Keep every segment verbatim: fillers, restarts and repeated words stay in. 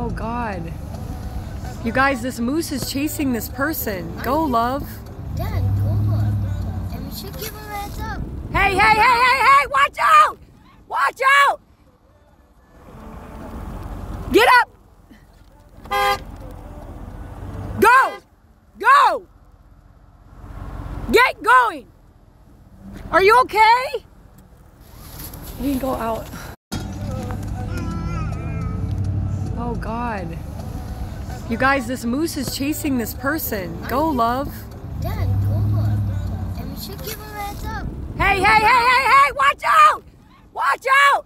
Oh God. You guys, this moose is chasing this person. Go, love. Dad, go look. And we should give him a heads up. Hey, hey, hey, hey, hey! Watch out! Watch out! Get up! Go! Go! Get going! Are you okay? You can go out. Oh God. You guys, this moose is chasing this person. Go, love. Dad, go look. And we should give him a heads up. Hey, hey, hey, hey, hey! Watch out! Watch out!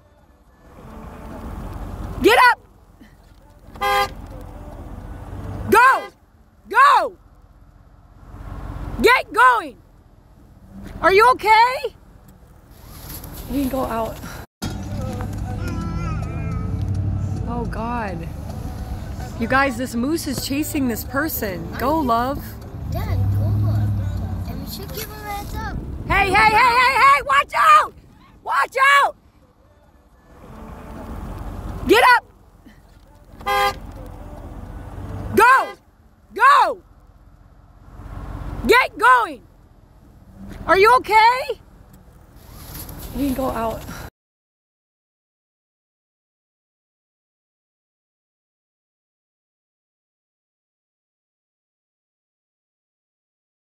Get up! Go! Go! Get going! Are you okay? You can go out. Oh God. You guys, this moose is chasing this person. Go, love. Dad, go look. And we should give him a heads up. Hey, hey, hey, hey, hey! Watch out! Watch out! Get up! Go! Go! Get going! Are you okay? You can go out.